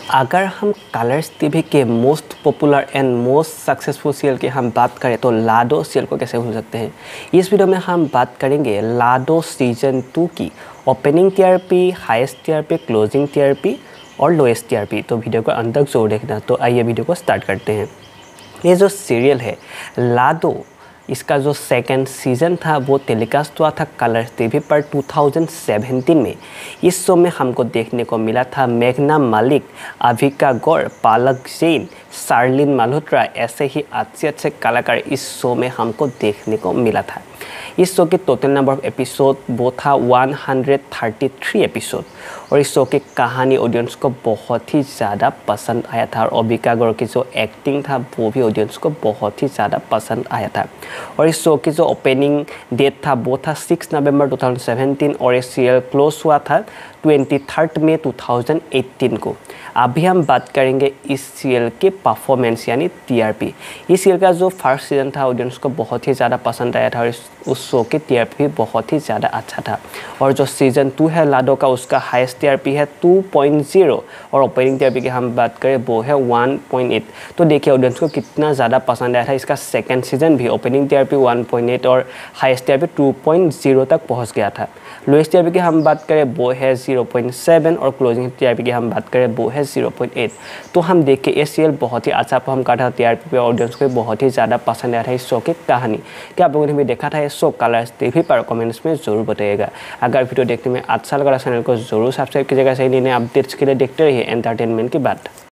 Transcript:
अगर हम Colors TV के most popular and most successful serial की हम बात करें तो लाडो सीरियल को कैसे भूल सकते हैं। इस वीडियो में हम बात करेंगे लाडो सीजन 2 की opening TRP, highest TRP, closing TRP और लोएस्ट टीआरपी। तो वीडियो को अंत तक जरूर देखना। तो आइए वीडियो को स्टार्ट करते हैं। ये जो सीरियल है लाडो, इसका जो सेकंड सीज़न था वो टेलीकास्ट हुआ था कलर्स टीवी पर 2017 में। इस शो में हमको देखने को मिला था मेघना मलिक, अविका गौड़, पालक जैन, शार्लिन मल्होत्रा, ऐसे ही अच्छे कलाकार इस शो में हमको देखने को मिला था। इस शो की टोटल नंबर ऑफ एपिसोड वो था 133 एपिसोड और इस शो की कहानी ऑडियंस को बहुत ही ज़्यादा पसंद आया था और अविका गौड़ की जो एक्टिंग था वो भी ऑडियंस को बहुत ही ज़्यादा पसंद आया था। और इस शो की जो ओपनिंग डेट था वो था 6 नवंबर 2017 और ये सीरियल क्लोज हुआ था 23 मई 2018 को। अभी हम बात करेंगे इस सीरियल के परफॉर्मेंस यानी टीआरपी। इस सीरियल का जो फर्स्ट सीजन था ऑडियंस को बहुत ही ज़्यादा पसंद आया था और उस शो की टीआरपी भी बहुत ही ज़्यादा अच्छा था। और जो सीजन 2 है लाडो का, उसका हाईएस्ट टीआरपी है 2.0 और ओपनिंग टीआरपी की हम बात करें वो है 1.8। तो देखिए ऑडियंस को कितना ज़्यादा पसंद आया था। इसका सेकेंड सीजन भी ओपनिंग टीआरपी 1.8 और हाईएस्ट टीआरपी 2.0 तक पहुँच गया था। लोएस्ट टीआरपी की हम बात करें वो है 0.7 और क्लोजिंग टीआरपी की हम बात करें वो है 0.8। तो हम देखिए ये सीरियल बहुत ही अच्छा परफॉर्म कर रहा था टीआरपी पे। ऑडियंस को बहुत ही ज़्यादा पसंद आया था इस शो की कहानी। क्या आप लोगों ने भी देखा था ये शो कलर्स टीवी पर? कमेंट्स में ज़रूर बताइएगा। अगर वीडियो देखने में अच्छा लगा चैनल को ज़रूर सब्सक्राइब कीजिएगा। सही नए अपडेट्स के लिए देखते रहिए एंटरटेनमेंट की बात।